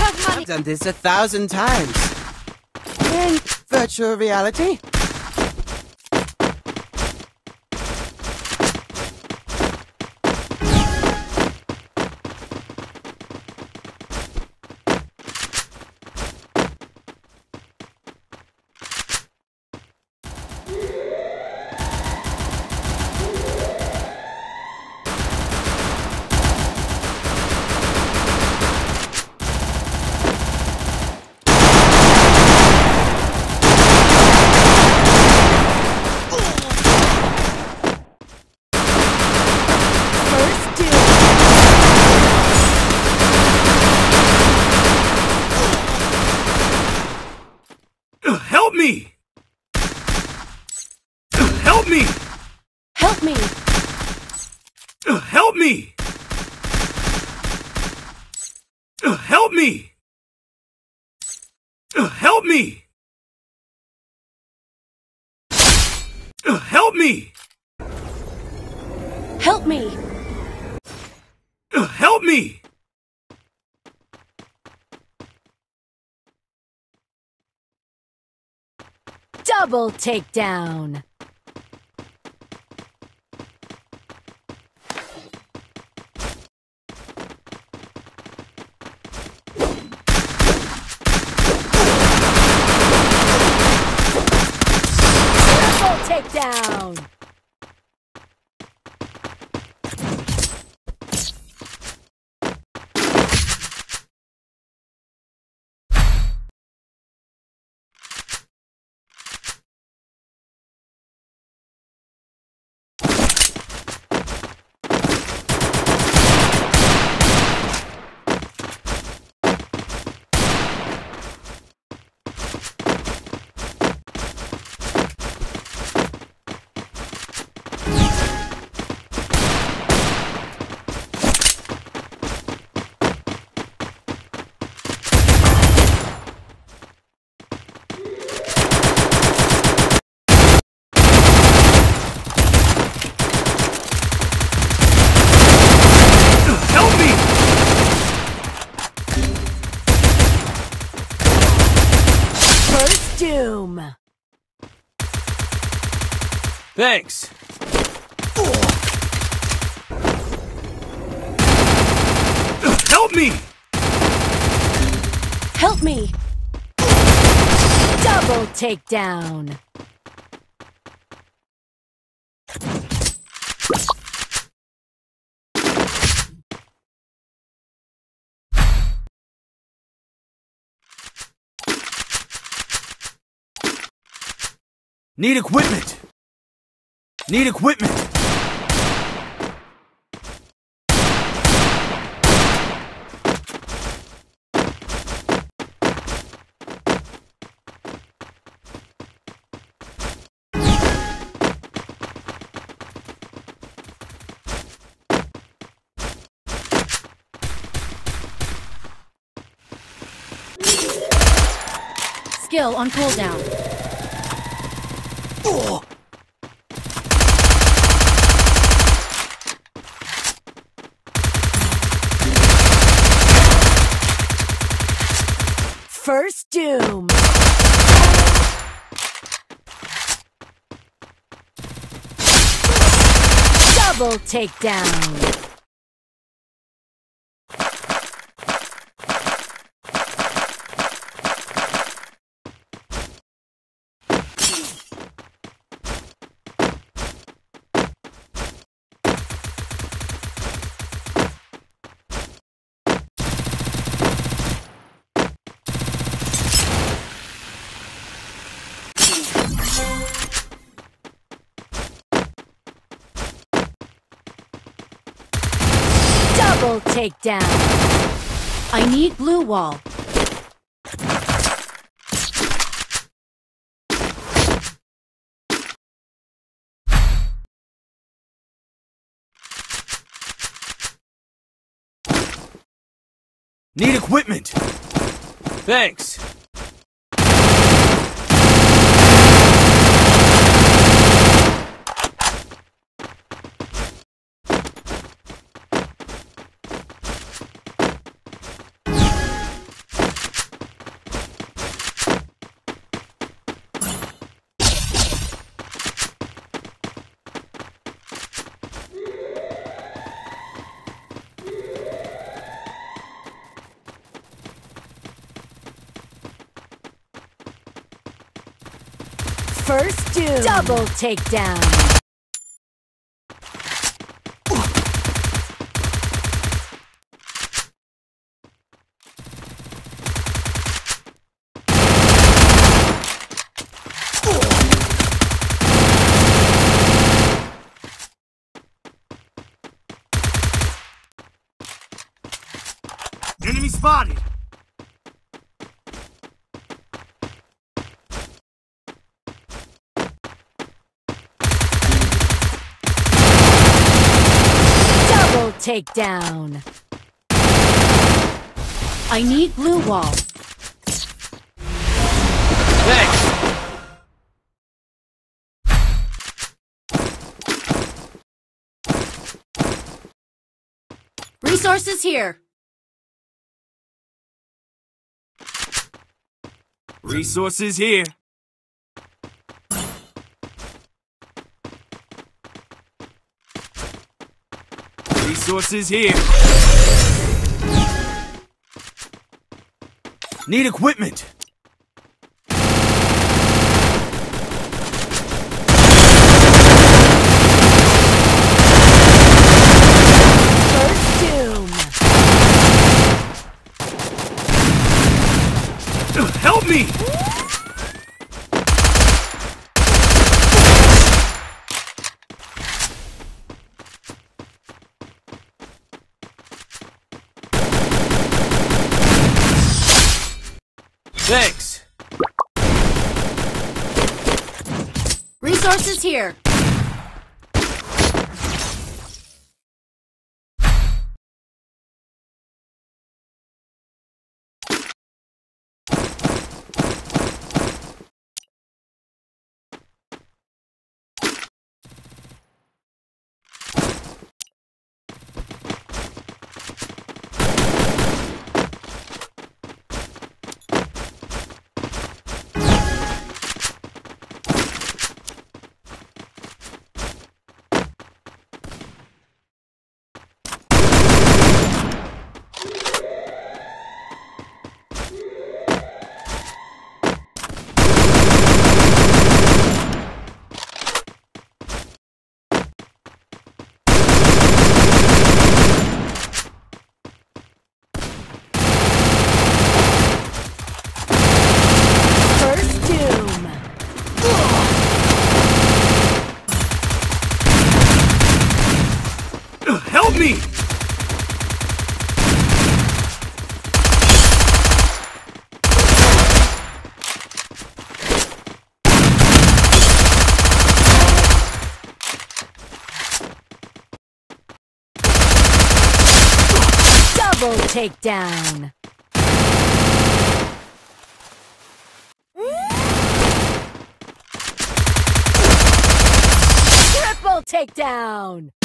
have money. I've done this 1,000 times. In virtual reality. Help me! Help me! Help me! Help me! Help me! Help me! Help me! Help me! Help me! Double takedown! Triple takedown! Doom! Thanks. Help me! Help me! Double takedown! Need equipment! Need equipment! Skill on cooldown. First Doom! Double takedown! Double takedown. I need blue wall. Need equipment. Thanks. First doom. Double takedown. Enemy spotted! Double takedown. I need blue wall. Thanks! Resources here. Resources here. Resources here. Need equipment. First doom. Help me! Thanks. Resources here. First doom. Help me! Double takedown. Triple takedown.